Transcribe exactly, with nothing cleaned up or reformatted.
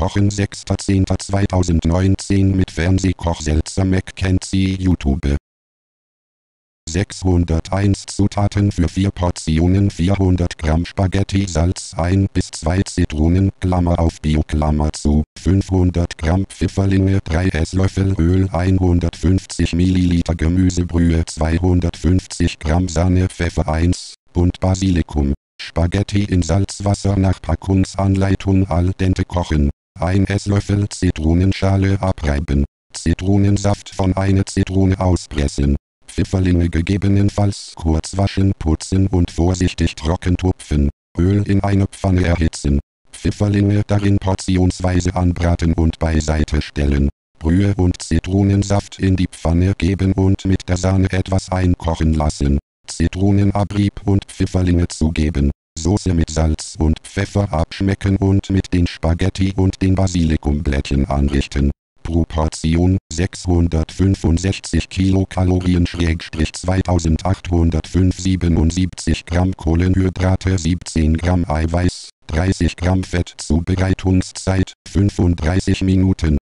Kochen sechster zehnter zweitausendneunzehn mit Fernsehkoch Selzer McKenzie YouTube. sechshunderteins Zutaten für vier Portionen vierhundert Gramm Spaghetti Salz ein bis zwei Zitronen Klammer auf Bio Klammer zu fünfhundert Gramm Pfifferlinge drei Esslöffel Öl hundertfünfzig Milliliter Gemüsebrühe zweihundertfünfzig Gramm Sahne Pfeffer eins Bund Basilikum. Spaghetti in Salzwasser nach Packungsanleitung al dente kochen. ein Esslöffel Zitronenschale abreiben. Zitronensaft von einer Zitrone auspressen. Pfifferlinge gegebenenfalls kurz waschen, putzen und vorsichtig trocken tupfen. Öl in eine Pfanne erhitzen. Pfifferlinge darin portionsweise anbraten und beiseite stellen. Brühe und Zitronensaft in die Pfanne geben und mit der Sahne etwas einkochen lassen. Zitronenabrieb und Pfifferlinge zugeben. Soße mit Salz und Pfeffer abschmecken und mit den Spaghetti und den Basilikumblättchen anrichten. Pro Portion sechshundertfünfundsechzig Kilokalorien Schrägstrich zweitausendachthundertfünf siebenundsiebzig Gramm Kohlenhydrate siebzehn Gramm Eiweiß, dreißig Gramm Fett Zubereitungszeit fünfunddreißig Minuten.